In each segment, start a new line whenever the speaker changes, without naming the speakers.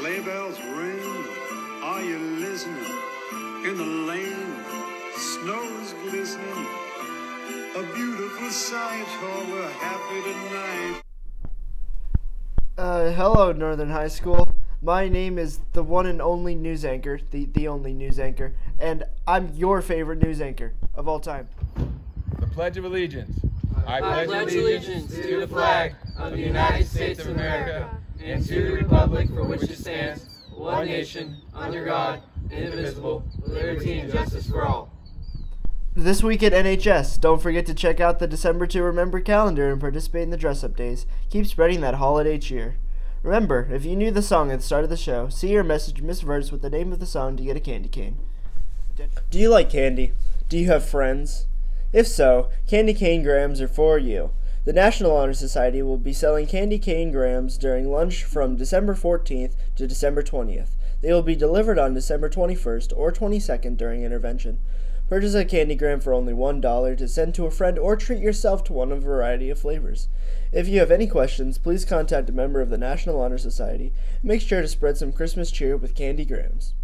Sleigh bells ring, are you listening? In the lane, snow's glistening. A beautiful sight, oh, we're happy tonight.
Hello, Northern High School. My name is the one and only news anchor, the only news anchor, and I'm your favorite news anchor of all time.
The Pledge of Allegiance.
I pledge allegiance to the flag of the United States of America and to the republic for which it stands, one nation, under God, indivisible, with liberty and justice for all.
This week at NHS, don't forget to check out the December to Remember calendar and participate in the dress-up days. Keep spreading that holiday cheer. Remember, if you knew the song at the start of the show, see your message Miss Verse with the name of the song to get a candy cane. Do you like candy? Do you have friends? If so, Candy Cane Grams are for you. The National Honor Society will be selling Candy Cane Grams during lunch from December 14th to December 20th. They will be delivered on December 21st or 22nd during intervention. Purchase a candy gram for only $1 to send to a friend or treat yourself to one of a variety of flavors. If you have any questions, please contact a member of the National Honor Society. Make sure to spread some Christmas cheer with Candy Grams.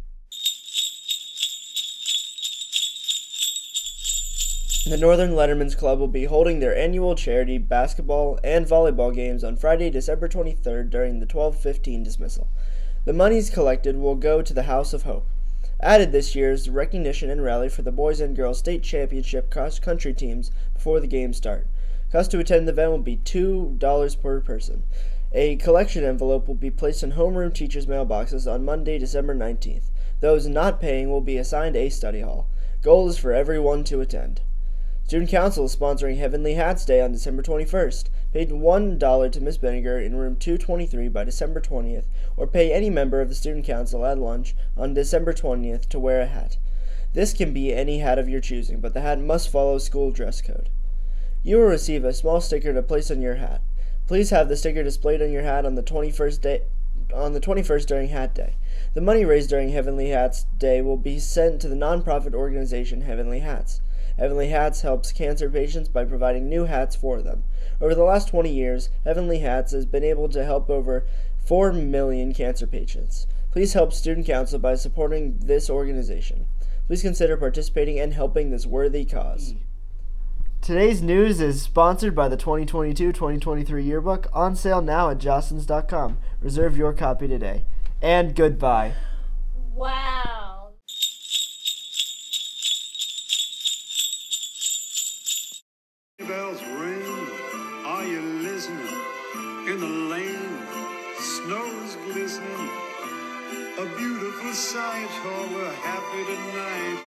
The Northern Letterman's Club will be holding their annual charity basketball and volleyball games on Friday, December 23rd during the 12:15 dismissal. The monies collected will go to the House of Hope. Added this year is the recognition and rally for the boys and girls state championship cross-country teams before the games start. Cost to attend the event will be $2 per person. A collection envelope will be placed in homeroom teachers' mailboxes on Monday, December 19th. Those not paying will be assigned a study hall. Goal is for everyone to attend. Student Council is sponsoring Heavenly Hats Day on December 21st. Pay $1 to Miss Benninger in room 223 by December 20th, or pay any member of the Student Council at lunch on December 20th to wear a hat. This can be any hat of your choosing, but the hat must follow school dress code. You will receive a small sticker to place on your hat. Please have the sticker displayed on your hat on the 21st during Hat Day. The money raised during Heavenly Hats Day will be sent to the nonprofit organization Heavenly Hats. Heavenly Hats helps cancer patients by providing new hats for them. Over the last 20 years, Heavenly Hats has been able to help over 4 million cancer patients. Please help Student Council by supporting this organization. Please consider participating and helping this worthy cause. Today's news is sponsored by the 2022-2023 yearbook, on sale now at jostens.com. Reserve your copy today. And goodbye.
Wow.
Bells ring, are you listening? In the lane, snow's glistening. A beautiful sight, oh, we're happy tonight.